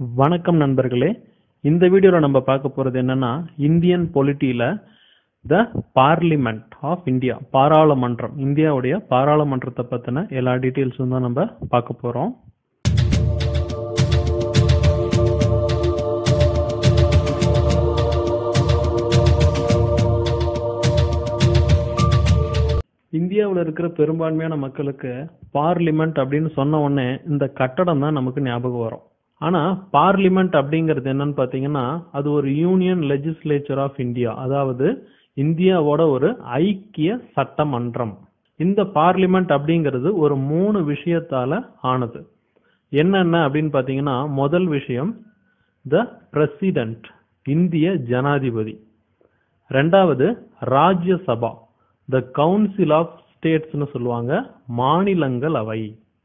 வணக்கம் நண்பர்களே. இந்த வீடியோல நம்ம பார்க்க போறது என்னன்னா இந்தியன் பொலிட்டியில த பார்லிமெண்ட் ஆஃப் இந்தியா, பாராளுமன்றம், இந்தியாவுடைய பாராளுமன்றத்தை பத்தின எல்லா டீட்டெயில்ஸும் தான் நம்ம பார்க்க போறோம். இந்தியாவில் இருக்கிற பெரும்பான்மையான மக்களுக்கு பார்லிமெண்ட் அப்படின்னு சொன்ன உடனே இந்த கட்டடம் தான் நமக்கு ஞாபகம் வரும். ஆனா பார்லிமெண்ட் அப்படிங்கிறது என்னன்னு பாத்தீங்கன்னா அது ஒரு யூனியன் லெஜிஸ்லேச்சர் ஆஃப் இந்தியா, அதாவது இந்தியாவோட ஒரு ஐக்கிய சட்டமன்றம். இந்த பார்லிமெண்ட் அப்படிங்கிறது ஒரு 3 விஷயத்தால ஆனது. என்னென்ன அப்படின்னு பாத்தீங்கன்னா முதல் விஷயம் த பிரசிடென்ட், இந்திய ஜனாதிபதி. ரெண்டாவது ராஜ்ய சபா, த கவுன்சில் ஆஃப் ஸ்டேட்ஸ்னு சொல்லுவாங்க, மாநிலங்களவை.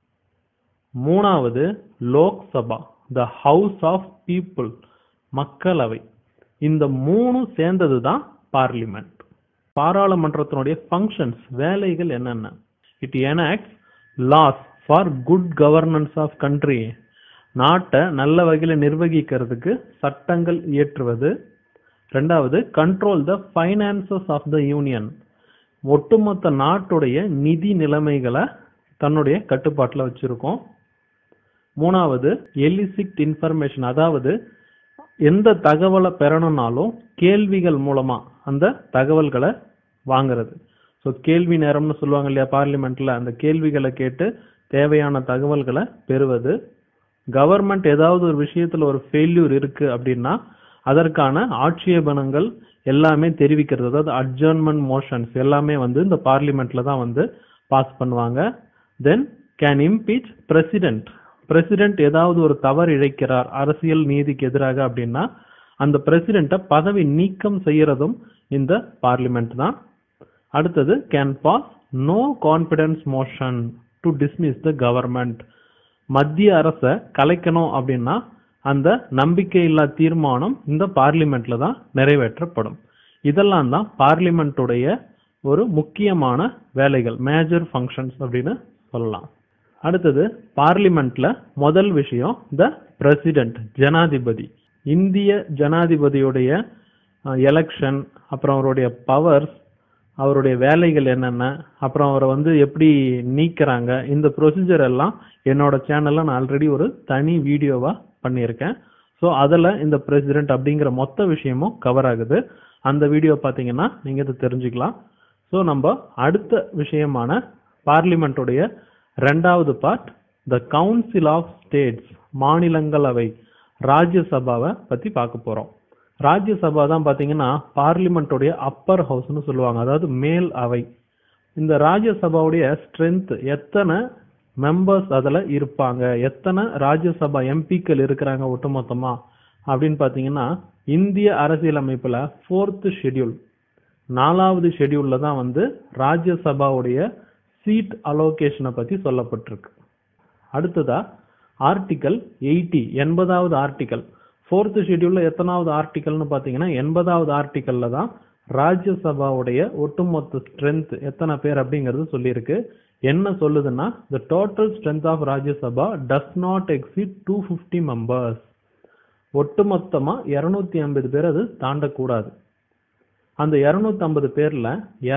மூணாவது Lok Sabha, the house of people, மக்களவை. இந்த 3 சேர்ந்தது தான் பார்லிமெண்ட். பாராளுமன்றத்தினுடைய ஃபங்க்ஷன்ஸ், வேலைகள் என்னென்ன? It enacts laws for good governance of country, நாட்டை நல்ல வகையில் நிர்வகிக்கிறதுக்கு சட்டங்கள் இயற்றுவது. ரெண்டாவது control the finances of the union, ஒட்டுமொத்த நாட்டுடைய நிதி நிலைமைகளை தன்னுடைய கட்டுப்பாட்டில் வச்சிருக்கோம். மூணாவது எலிசிட் இன்ஃபர்மேஷன், அதாவது எந்த தகவலை பெறணும்னாலும் கேள்விகள் மூலமா அந்த தகவல்களை வாங்குறது. ஸோ கேள்வி நேரம்னு சொல்லுவாங்க இல்லையா பார்லிமெண்ட்ல, அந்த கேள்விகளை கேட்டு தேவையான தகவல்களை பெறுவது. கவர்மெண்ட் ஏதாவது ஒரு விஷயத்துல ஒரு ஃபெயில்யூர் இருக்கு அப்படின்னா அதற்கான ஆட்சேபனங்கள் எல்லாமே தெரிவிக்கிறது, அதாவது அட்ஜர்ன்மெண்ட் மோஷன்ஸ் எல்லாமே இந்த பார்லிமெண்ட்ல தான் பாஸ் பண்ணுவாங்க. Then can impeach president, president ஏதாவது ஒரு தவறு இழைக்கிறார் அரசியல் நீதிக்கு எதிராக அப்படின்னா அந்த பிரசிடென்ட்டை பதவி நீக்கம் செய்யறதும் இந்த பார்லிமெண்ட் தான். அடுத்தது can pass no confidence motion to dismiss the government, மத்திய அரசை கலைக்கணும் அப்படின்னா அந்த நம்பிக்கையில்லா தீர்மானம் இந்த பார்லிமெண்ட்ல தான் நிறைவேற்றப்படும். இதெல்லாம் தான் பார்லிமெண்ட்டுடைய ஒரு முக்கியமான வேலைகள், மேஜர் ஃபங்க்ஷன்ஸ் அப்படின்னு சொல்லலாம். அடுத்தது பார்லிமெண்ட்ல முதல் விஷயம் த பிரசிடென்ட், ஜனாதிபதி. இந்திய ஜனாதிபதியுடைய எலெக்ஷன், அப்புறம் அவருடைய பவர்ஸ், அவருடைய வேலைகள் என்னென்ன, அப்புறம் அவரை எப்படி நீக்கிறாங்க, இந்த ப்ரொசீஜர் எல்லாம் என்னோட சேனல்ல நான் ஆல்ரெடி ஒரு தனி வீடியோவா பண்ணியிருக்கேன். ஸோ அதில் இந்த பிரசிடென்ட் அப்படிங்கிற மொத்த விஷயமும் கவர் ஆகுது. அந்த வீடியோ பார்த்தீங்கன்னா நீங்கள் இதை தெரிஞ்சுக்கலாம். ஸோ நம்ம அடுத்த விஷயமான பார்லிமெண்ட்டுடைய ரெண்டாவது part the council of states, மாநிலங்களவை, ராஜ்யசபாவை பற்றி பார்க்க போகிறோம். ராஜ்யசபா தான் பார்த்தீங்கன்னா பார்லிமெண்ட்டுடைய அப்பர் ஹவுஸ்னு சொல்லுவாங்க, அதாவது மேல் அவை. இந்த ராஜ்யசபாவுடைய ஸ்ட்ரென்த், எத்தனை மெம்பர்ஸ் அதில் இருப்பாங்க, எத்தனை ராஜ்யசபா எம்பிக்கள் இருக்கிறாங்க ஒட்டுமொத்தமா அப்படின்னு பார்த்தீங்கன்னா இந்திய அரசியலமைப்பில் 4th ஷெட்யூல், 4வது ஷெட்யூல்ல தான் ராஜ்யசபாவுடைய சீட் அலோகேஷனை பற்றி சொல்லப்பட்டிருக்கு. அடுத்ததா ஆர்டிகல் 80, 80வது ஆர்டிகல். 4th ஷெட்யூல்ல எத்தனாவது ஆர்டிகல்னு பார்த்தீங்கன்னா 80வது ஆர்டிகல்ல தான் ராஜ்யசபாவுடைய ஒட்டுமொத்த ஸ்ட்ரென்த் எத்தனை பேர் அப்படிங்கிறது சொல்லியிருக்கு. என்ன சொல்லுதுன்னா the total strength of Rajya Sabha does not exceed 250 members, ஒட்டுமொத்தமா 250 பேர் அது தாண்டக்கூடாது. அந்த 250 பேர்ல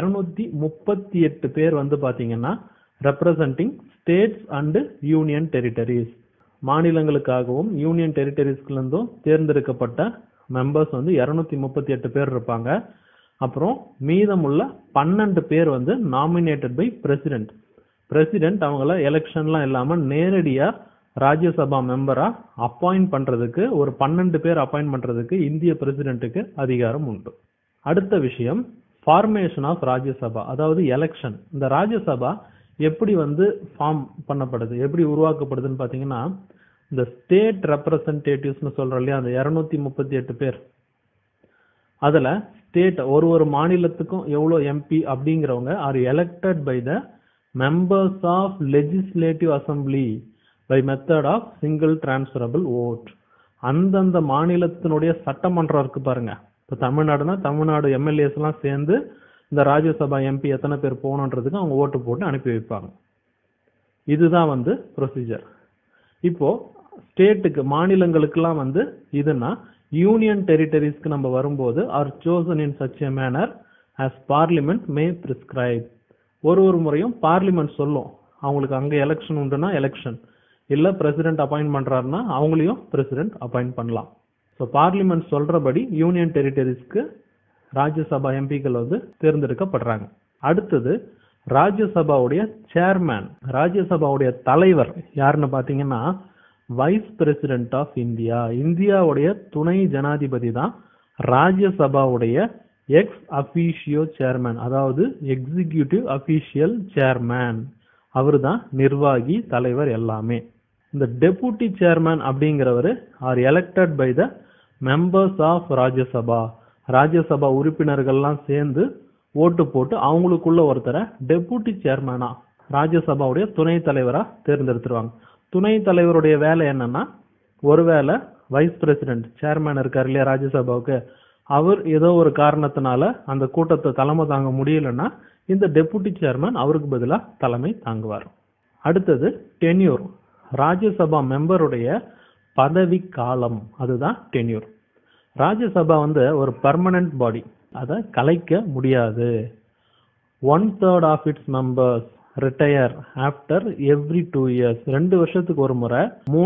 238 பேர் பாத்தீங்கன்னா representing states and union territories, மாநிலங்களுக்காகவும் யூனியன் டெரிட்டரிஸ்ல தேர்ந்தெடுக்கப்பட்ட மெம்பர்ஸ் 238 பேர் இருப்பாங்க. அப்புறம் மீதமுள்ள 12 பேர் நாமினேட்டட் பை பிரசிடென்ட். பிரசிடென்ட் அவங்கள எலெக்ஷன்லாம் இல்லாம நேரடியா ராஜ்யசபா மெம்பரா அப்பாயிண்ட் பண்றதுக்கு, ஒரு 12 பேர் அப்பாயிண்ட் பண்றதுக்கு இந்திய பிரசிடென்ட்டுக்கு அதிகாரம் உண்டு. அடுத்த விஷயம் ஃபார்மேஷன் ஆஃப் ராஜ்யசபா, அதாவது எலெக்ஷன். இந்த ராஜ்யசபா எப்படி ஃபார்ம் பண்ணப்படுது, எப்படி உருவாக்கப்படுதுன்னு பாத்தீங்கன்னா இந்த ஸ்டேட் ரெப்ரசன்டேட்டிவ்ஸ்னு சொல்றோம் இல்லையா, அந்த 238 பேர், அதுல ஸ்டேட் ஒரு மாநிலத்துக்கும் எவ்வளவு எம்பி அப்படிங்கிறவங்க are elected by the members of legislative assembly by method of single transferable vote. அந்தந்த மாநிலத்தினுடைய சட்டமன்றம் இருக்கு பாருங்க. இப்போ தமிழ்நாடுனா தமிழ்நாடு எம்எல்ஏஸ் எல்லாம் சேர்ந்து இந்த ராஜ்யசபா எம்பி எத்தனை பேர் போகணுன்றதுக்கு அவங்க ஓட்டு போட்டு அனுப்பி வைப்பாங்க. இதுதான் ப்ரொசீஜர். இப்போ ஸ்டேட்டுக்கு மாநிலங்களுக்குலாம் வந்து இதுனா யூனியன் டெரிட்டரிஸ்க்கு நம்ம வரும்போது are chosen in such a manner as parliament may prescribe. ஒரு முறையும் பார்லிமெண்ட் சொல்லும் அவங்களுக்கு அங்க எலெக்ஷன் உண்டுனா எலெக்ஷன், இல்ல பிரசிடென்ட் அப்பாயிண்ட் பண்றாருன்னா அவங்களையும் பிரசிடென்ட் அப்பாயிண்ட் பண்ணலாம். ஸோ பார்லிமெண்ட் சொல்றபடி யூனியன் டெரிட்டரிஸ்க்கு ராஜ்யசபா எம்பிக்கள் வந்து தேர்ந்தெடுக்கப்படுறாங்க. அடுத்தது ராஜ்யசபாவுடைய சேர்மேன், ராஜ்யசபாவுடைய தலைவர் யாருன்னு பாத்தீங்கன்னா வைஸ் பிரசிடென்ட் ஆஃப் இந்தியா. இந்தியாவுடைய துணை ஜனாதிபதி தான் ராஜ்யசபாவுடைய எக்ஸ் அபிஷியோ சேர்மேன், அதாவது எக்ஸிகியூட்டிவ் அபிஷியல் சேர்மேன். அவரு தான் நிர்வாகி தலைவர் எல்லாமே. இந்த டெபுட்டி சேர்மேன் அப்படிங்கிறவர் are elected by the members of Rajya Sabha. Rajya Sabha உறுப்பினர்கள்லாம் சேர்ந்து ஓட்டு போட்டு அவங்களுக்குள்ள ஒருத்தரை டெபுட்டி சேர்மேனா ராஜ்யசபாவுடைய துணை தலைவரா தேர்ந்தெடுத்துருவாங்க. துணை தலைவருடைய வேலை என்னன்னா, ஒருவேளை வைஸ் பிரசிடென்ட் சேர்மேன் இருக்காரு இல்லையா ராஜ்யசபாவுக்கு, அவர் ஏதோ ஒரு காரணத்தினால அந்த கூட்டத்தை தலைமை தாங்க முடியலன்னா இந்த டெபுட்டி சேர்மேன் அவருக்கு பதிலாக தலைமை தாங்குவார். அடுத்தது டென்யூர், ராஜ்யசபா மெம்பருடைய பதவி காலம், அதுதான் டென்யூர். ராஜ்யசபா வந்து ஒரு பர்மனன்ட் பாடி, அதை கலைக்க முடியாது. 1/3 of its members retire after every 2 years. 2 வருஷத்துக்கு ஒரு முறை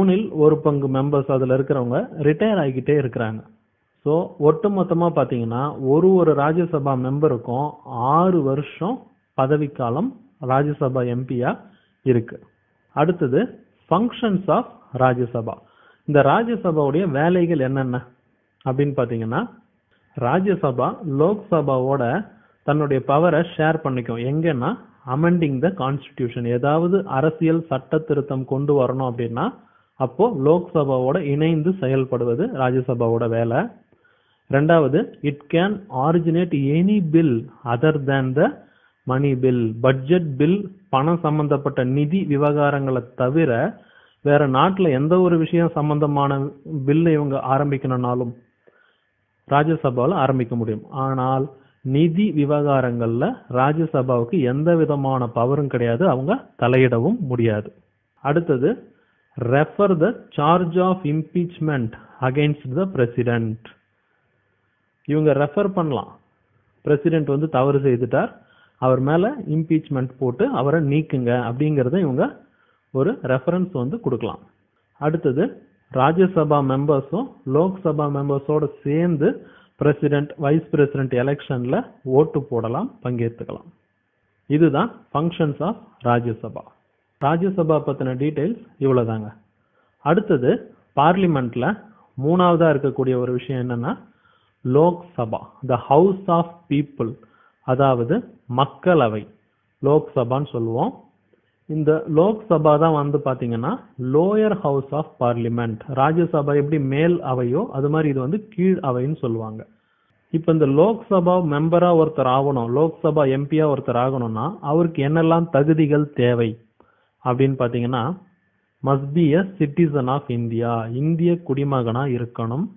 1/3 மெம்பர்ஸ் அதுல இருக்கிறவங்க ரிட்டையர் ஆகிக்கிட்டே இருக்கிறாங்க. ஸோ ஒட்டு மொத்தமா பாத்தீங்கன்னா ஒரு ராஜ்யசபா மெம்பருக்கும் 6 வருஷம் பதவிக்காலம் ராஜ்யசபா எம்பியா இருக்கு. அடுத்தது ஃபங்க்ஷன்ஸ் ஆஃப் ராஜ்யசபா. இந்த ராஜ்யசபாவுடைய வேலைகள் என்னென்ன அப்படின்னு பாத்தீங்கன்னா, ராஜ்யசபா லோக்சபாவோட தன்னுடைய பவரை ஷேர் பண்ணிக்கும். எங்கன்னா அமெண்டிங் த கான்ஸ்டிடியூஷன், ஏதாவது அரசியல் சட்ட திருத்தம் கொண்டு வரணும் அப்படின்னா அப்போ லோக்சபாவோட இணைந்து செயல்படுவது ராஜ்யசபாவோட வேலை. ரெண்டாவது, it can originate any bill other than the money bill. Budget bill, பணம் சம்பந்தப்பட்ட நிதி விவகாரங்களை தவிர வேற நாட்டுல எந்த ஒரு விஷயம் சம்பந்தமான பில்லை இவங்க ஆரம்பிக்கணும்னாலும் ராஜ்யசபாவில் ஆரம்பிக்க முடியும். ஆனால் நிதி விவகாரங்கள்ல ராஜ்யசபாவுக்கு எந்த விதமான பவரும் கிடையாது, அவங்க தலையிடவும் முடியாது. அடுத்தது, refer the charge of impeachment against the president. இவங்க ரெஃபர் பண்ணலாம், பிரசிடென்ட் வந்து தவறு செய்துட்டார், அவர் மேல இம்பீச்மெண்ட் போட்டு அவரை நீக்குங்க அப்படிங்கறத இவங்க ஒரு ரெஃபரன்ஸ் வந்து கொடுக்கலாம். அடுத்தது, ராஜ்யசபா மெம்பர்ஸும் லோக்சபா மெம்பர்ஸோட சேர்ந்து பிரசிடென்ட் வைஸ் பிரசிடென்ட் எலெக்ஷன்ல ஓட்டு போடலாம், பங்கேற்றுக்கலாம். இதுதான் ஃபங்க்ஷன்ஸ் ஆஃப் ராஜ்யசபா. ராஜ்யசபா பத்தின டீடைல்ஸ் இவ்வளவுதாங்க. அடுத்தது பார்லிமெண்ட்ல மூணாவதா இருக்கக்கூடிய ஒரு விஷயம் என்னன்னா Lok Sabha, the house of people, அதாவது மக்களவை, லோக்சபான்னு சொல்லுவோம். இந்த லோக்சபா தான் வந்து பாத்தீங்கன்னா lower house of parliament. Rajya Sabha எப்படி மேல் அவையோ அது மாதிரி இது வந்து கீழ் அவைன்னு சொல்லுவாங்க. இப்ப இந்த லோக்சபா மெம்பரா ஒருத்தர் ஆகணும், லோக்சபா எம்பியா ஒருத்தர் ஆகணும்னா அவருக்கு என்னெல்லாம் தகுதிகள் தேவை அப்படின்னு பாத்தீங்கன்னா, must be a citizen of India, இந்திய குடிமகனா இருக்கணும்.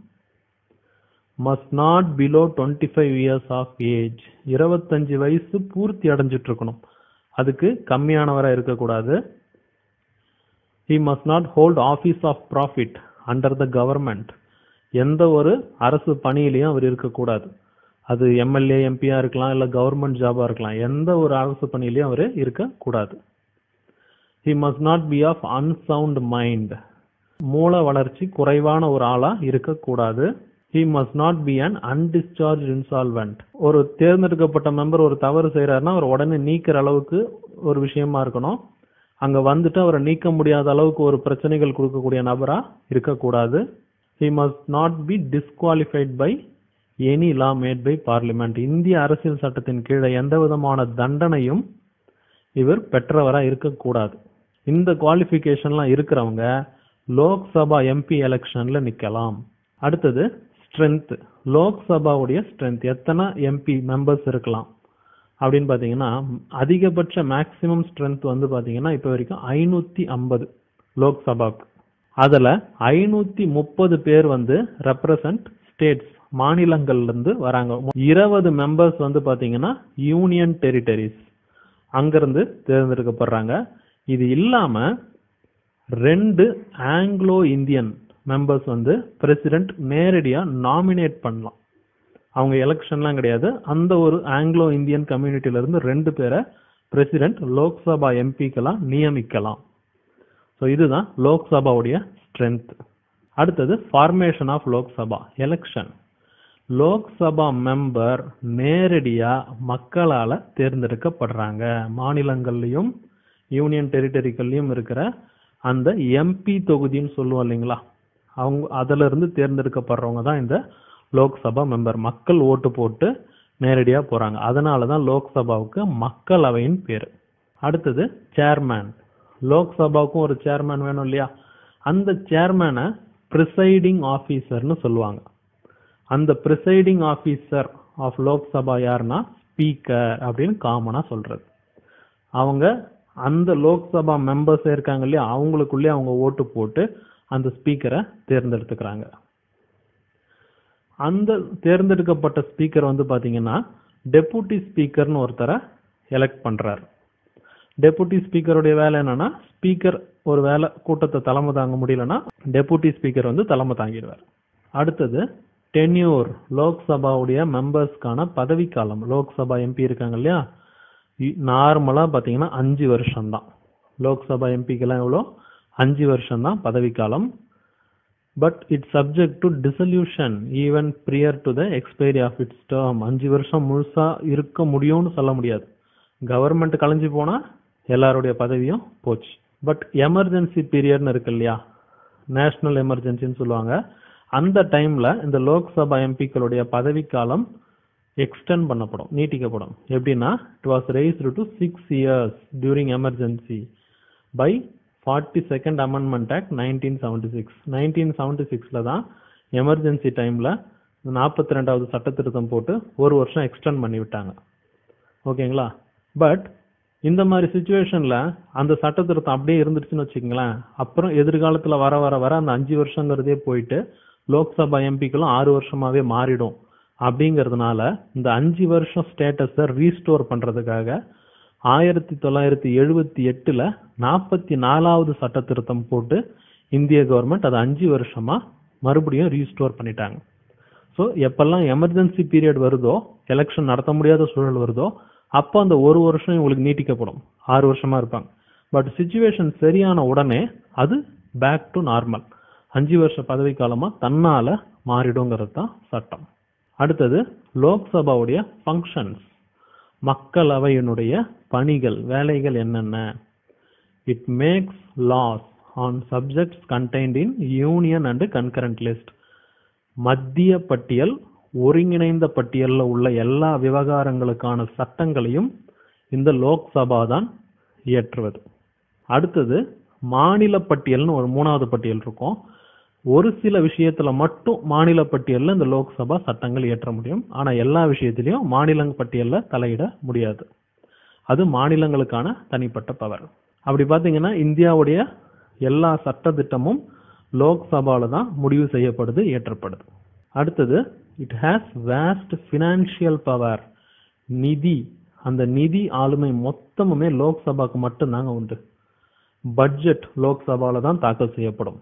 Must not below 25 years of age, 25 வயசு பூர்த்தி அடைஞ்சிட்டு இருக்கணும், அதுக்கு கம்மியானவரா இருக்கக்கூடாது. he must not hold office of profit under the government, எந்த ஒரு அரசு பணியிலையும் அவர் இருக்கக்கூடாது. அது எம்எல்ஏ எம்பியா இருக்கலாம், இல்ல கவர்மெண்ட் ஜாபா இருக்கலாம், எந்த ஒரு அரசு பணியிலையும் அவர் இருக்கக்கூடாது. he must not be of unsound mind, மூல வளர்ச்சி குறைவான ஒரு ஆளா இருக்கக்கூடாது. he must not be an undischarged insolvent, ஒரு தேர்ந்தெடுக்கப்பட்ட மெம்பர் ஒரு தவறு செய்யறாருன்னா அவர் உடனே நீக்கிற அளவுக்கு ஒரு விஷயமா இருக்கணும். அங்க வந்துட்டு அவரை நீக்க முடியாத அளவுக்கு ஒரு பிரச்சனைகள் கொடுக்கக்கூடிய நபரா இருக்கக்கூடாது. he must not be disqualified by any law made by parliament, இந்திய அரசியல் சட்டத்தின் கீழே எந்த விதமான தண்டனையும் இவர் பெற்றவரா இருக்கக்கூடாது. இந்த குவாலிஃபிகேஷன்லாம் இருக்கிறவங்க லோக்சபா எம்பி எலெக்ஷன்ல நிக்கலாம். அடுத்தது ஸ்ட்ரென்த், லோக்சபாவுடைய ஸ்ட்ரென்த், எத்தனை எம்பி மெம்பர்ஸ் இருக்கலாம் அப்படின்னு பாத்தீங்கன்னா, அதிகபட்ச மேக்சிமம் ஸ்ட்ரென்த் வந்து பாத்தீங்கன்னா இப்ப வரைக்கும் 550 லோக்சபாவுக்கு. அதுல 530 பேர் வந்து ரெப்ரசன்ட் ஸ்டேட்ஸ், மாநிலங்கள்ல இருந்து வராங்க. 20 மெம்பர்ஸ் வந்து பாத்தீங்கன்னா யூனியன் டெரிட்டரிஸ், அங்கிருந்து தேர்ந்தெடுக்கப்படுறாங்க. இது இல்லாம 2 ஆங்கிலோ இந்தியன் மெம்பர்ஸ் வந்து பிரசிடென்ட் நேரடியா நாமினேட் பண்ணலாம். அவங்க எலெக்ஷன்லாம் கிடையாது. அந்த ஒரு ஆங்கிலோ இந்தியன் கம்யூனிட்டில இருந்து 2 பேரை பிரசிடென்ட் லோக்சபா எம்பிக்கெல்லாம் நியமிக்கலாம். ஸோ இதுதான் லோக்சபாவுடைய ஸ்ட்ரென்த். அடுத்தது formation of Lok Sabha election. Lok Sabha member நேரடியா மக்களால தேர்ந்தெடுக்கப்படுறாங்க. மாநிலங்கள்லயும் யூனியன் டெரிட்டரிகள்லயும் இருக்கிற அந்த எம்பி தொகுதின்னு சொல்லுவோம் இல்லைங்களா, அவங்க அதுல இருந்து தேர்ந்தெடுக்கப்படுறவங்க தான் இந்த லோக்சபா மெம்பர். மக்கள் ஓட்டு போட்டு நேரடியா போறாங்க. அதனாலதான் லோக்சபாவுக்கு மக்களவையின் பேரு. அடுத்தது சேர்மேன். லோக்சபாவுக்கும் ஒரு சேர்மேன் வேணும் இல்லையா, அந்த சேர்மேனை பிரிசைடிங் ஆபீசர்னு சொல்லுவாங்க. அந்த பிரிசைடிங் ஆபீசர் ஆஃப் லோக்சபா யாருன்னா ஸ்பீக்கர் அப்படின்னு காமனா சொல்றது. அவங்க அந்த லோக்சபா மெம்பர்ஸ் இருக்காங்க இல்லையா, அவங்களுக்குள்ளே அவங்க ஓட்டு போட்டு அந்த ஸ்பீக்கரை தேர்ந்தெடுத்துக்கிறாங்க. அந்த தேர்ந்தெடுக்கப்பட்ட ஸ்பீக்கர் வந்து பாத்தீங்கன்னா டெபுட்டி ஸ்பீக்கர்னு ஒருத்தரை எலெக்ட் பண்றாரு. டெபுட்டி ஸ்பீக்கருடைய வேலை என்னன்னா, ஸ்பீக்கர் ஒரு வேலை கூட்டத்தை தலைமை தாங்க முடியலன்னா டெபுட்டி ஸ்பீக்கர் வந்து தலைமை தாங்கிடுவார். அடுத்தது டென்யூர். லோக்சபாவுடைய மெம்பர்ஸ்க்கான பதவிக்காலம். லோக்சபா எம்பி இருக்காங்க இல்லையா, நார்மலா பாத்தீங்கன்னா 5 வருஷம் தான். லோக்சபா எம்பிக்கெல்லாம் எவ்வளோ, 5 வருஷம் தான் பதவிக்காலம். But its subject to dissolution even prior to the expiry of its term. 5 வருஷம் முழுசா இருக்க முடியும்னு சொல்ல முடியாது. கவர்மெண்ட் கலைஞ்சு போனா எல்லாருடைய பதவியும் போச்சு. பட் எமர்ஜென்சி பீரியட்னு இருக்கு இல்லையா, நேஷனல் எமர்ஜென்சின்னு சொல்லுவாங்க. அந்த டைம்ல இந்த லோக்சபா எம்பிக்களுடைய பதவிக்காலம் எக்ஸ்டெண்ட் பண்ணப்படும், நீட்டிக்கப்படும். எப்படின்னா, it was raised to 6 years during emergency by 42nd Amendment Act 1976. 1976ல தான் எமர்ஜென்சி டைம்ல 42வது சட்ட திருத்தம் போட்டு ஒரு வருஷம் எக்ஸ்டெண்ட் பண்ணி விட்டாங்க. ஓகேங்களா. பட் இந்த மாதிரி சிச்சுவேஷன்ல அந்த சட்ட திருத்தம் அப்படியே இருந்துருச்சுன்னு வச்சுக்கோங்களேன், அப்புறம் எதிர்காலத்துல வர வர வர அந்த 5 வருஷங்கிறதே போயிட்டு லோக்சபா எம்பிக்களும் 6 வருஷமாவே மாறிடும். அப்படிங்கிறதுனால இந்த 5 வருஷம் ஸ்டேட்டஸை ரீஸ்டோர் பண்றதுக்காக 1978ல 44வது சட்ட திருத்தம் போட்டு இந்திய கவர்மெண்ட் அதை 5 வருஷமா மறுபடியும் ரீஸ்டோர் பண்ணிட்டாங்க. ஸோ எப்பெல்லாம் எமர்ஜென்சி பீரியட் வருதோ, எலெக்ஷன் நடத்த முடியாத சூழல் வருதோ, அப்போ அந்த ஒரு வருஷம் இவங்களுக்கு நீட்டிக்கப்படும். 6 வருஷமா இருப்பாங்க. பட் சிச்சுவேஷன் சரியான உடனே அது பேக் டு நார்மல், 5 வருஷ பதவி காலமா தன்னால மாறிடுங்கிறது தான் சட்டம். அடுத்தது லோக்சபாவுடைய ஃபங்க்ஷன்ஸ். மக்களவையினுடைய பணிகள், வேலைகள் என்னென்ன? It makes laws on subjects contained in union and concurrent list. மத்திய பட்டியல், ஒருங்கிணைந்த பட்டியலில் உள்ள எல்லா விவகாரங்களுக்கான சட்டங்களையும் இந்த லோக்சபா தான் இயற்றுவது. அடுத்தது மாநில பட்டியல்னு ஒரு 3வது பட்டியல் இருக்கும். ஒரு சில விஷயத்துல மட்டும் மாநில பட்டியல்ல இந்த லோக்சபா சட்டங்கள் இயற்ற முடியும். ஆனா எல்லா விஷயத்திலையும் மாநில பட்டியல்ல தலையிட முடியாது. அது மாநிலங்களுக்கான தனிப்பட்ட பவர். அப்படி பாத்தீங்கன்னா இந்தியாவுடைய எல்லா சட்ட திட்டமும் லோக்சபால தான் முடிவு செய்யப்படுது, இயற்றப்படுது. அடுத்தது it has vast financial power. நிதி, அந்த நிதி ஆளுமை மொத்தமுமே லோக்சபாக்கு மட்டும்தாங்க உண்டு. பட்ஜெட் லோக்சபால தான் தாக்கல் செய்யப்படும்.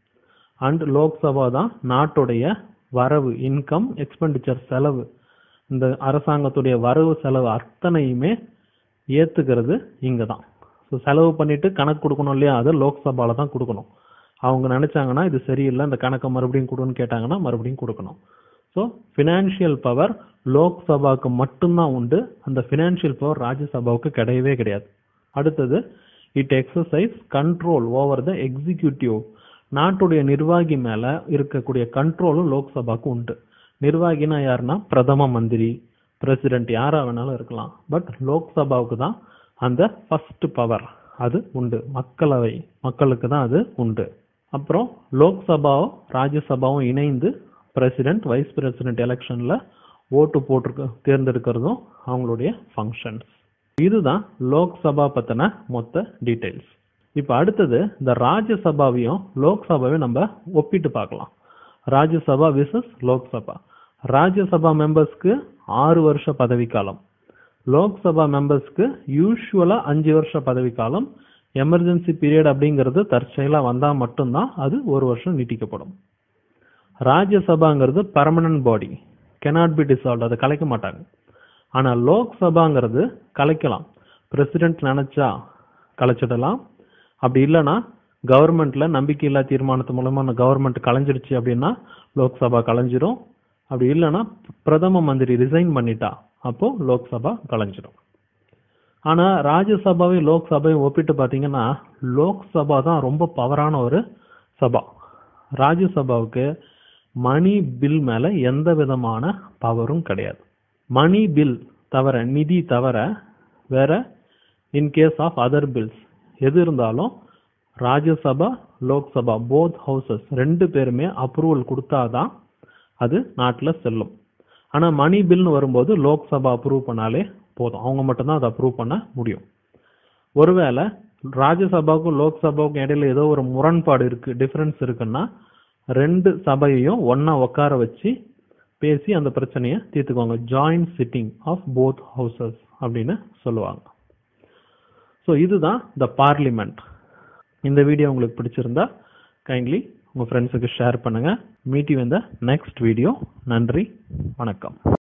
அண்ட் லோக்சபா தான் நாட்டுடைய வரவு, இன்கம், எக்ஸ்பெண்டிச்சர், செலவு, இந்த அரசாங்கத்துடைய வரவு செலவு அத்தனையுமே ஏத்துக்கிறது இங்க தான். ஸோ செலவு பண்ணிட்டு கணக்கு கொடுக்கணும் இல்லையா, அது லோக்சபால தான் கொடுக்கணும். அவங்க நினைச்சாங்கன்னா இது சரியில்லை, இந்த கணக்கை மறுபடியும் கொடுன்னு கேட்டாங்கன்னா மறுபடியும் கொடுக்கணும். ஸோ பினான்சியல் பவர் லோக்சபாவுக்கு மட்டும்தான் உண்டு. அந்த பினான்சியல் பவர் ராஜ்யசபாவுக்கு கிடையவே கிடையாது. அடுத்தது it exercise control over the executive. நாட்டுடைய நிர்வாகி மேல இருக்கக்கூடிய கண்ட்ரோலும் லோக்சபாக்கு உண்டு. நிர்வாகினா யாருன்னா பிரதம மந்திரி, பிரசிடென்ட், யாரா வேணாலும் இருக்கலாம். பட் லோக்சபாவுக்கு தான் அந்த ஃபர்ஸ்ட் பவர் அது உண்டு. மக்களவை, மக்களுக்கு தான் அது உண்டு. அப்புறம் லோக்சபாவும் ராஜ்யசபாவும் இணைந்து பிரசிடென்ட், வைஸ் பிரசிடென்ட் எலெக்ஷன்ல ஓட்டு போட்டு தேர்ந்தெடுக்கிறதும் அவங்களுடைய ஃபங்க்ஷன்ஸ். இதுதான் லோக்சபா பத்தின மொத்த டீடைல்ஸ். இப்ப அடுத்தது இந்த ராஜ்யசபாவையும் லோக்சபாவையும் நம்ம ஒப்பிட்டு பார்க்கலாம். ராஜ்யசபா விசஸ் லோக்சபா. ராஜ்யசபா மெம்பர்ஸ்க்கு 6 வருஷ பதவி காலம், லோக்சபா மெம்பர்ஸ்க்கு யூஸ்வலா 5 வருஷ பதவி காலம். எமர்ஜென்சி பீரியட் அப்படிங்கிறது தற்செயலா வந்தா மட்டும்தான் அது ஒரு வருஷம் நீட்டிக்கப்படும். ராஜ்யசபாங்கிறது permanent body, cannot be dissolved, அதை கலைக்க மாட்டாங்க. ஆனா லோக் சபாங்கிறது கலைக்கலாம். பிரசிடென்ட் நினைச்சா கலைச்சிடலாம். அப்படி இல்லைன்னா கவர்மெண்ட்ல நம்பிக்கையில்லா தீர்மானத்து மூலமா கவர்மெண்ட் கலைஞ்சிருச்சு அப்படின்னா லோக் சபா கலைஞ்சிரும். அப்படி இல்லைன்னா பிரதம மந்திரி ரிசைன் பண்ணிட்டா அப்போ லோக் சபா கலைஞ்சிடும். ஆனா ராஜ்யசபாவையும் லோக் சபாவையும் ஒப்பிட்டு பாத்தீங்கன்னா லோக் சபா தான் ரொம்ப பவரான ஒரு சபா. ராஜ்யசபாவுக்கு மணி பில் மேல எந்த விதமான பவரும் கிடையாது. மணி பில் தவிர, நிதி தவிர வேற இன்கேஸ் ஆஃப் அதர் பில்ஸ் எது இருந்தாலும் ராஜ்யசபா லோக்சபா போத் ஹவுசஸ் ரெண்டு பேருமே அப்ரூவல் கொடுத்தாதான் அது நாட்டில் செல்லும். ஆனா மணி பில்னு வரும்போது லோக்சபா அப்ரூவ் பண்ணாலே போதும், அவங்க மட்டும்தான் அதை அப்ரூவ் பண்ண முடியும். ஒருவேளை ராஜ்யசபாவுக்கும் லோக்சபாவுக்கும் இடையில ஏதோ ஒரு முரண்பாடு இருக்கு, டிஃபரன்ஸ் இருக்குன்னா ரெண்டு சபையையும் ஒன்னா உட்கார வச்சு பேசி அந்த பிரச்சனையை தீர்த்துக்குவாங்க. Joint sitting of both houses அப்படின்னு சொல்லுவாங்க. ஸோ இதுதான் த பார்லிமெண்ட். இந்த வீடியோ உங்களுக்கு பிடிச்சிருந்தா கைண்ட்லி உங்க ஃப்ரெண்ட்ஸுக்கு ஷேர் பண்ணுங்க. Meet you in the next video. நன்றி, வணக்கம்.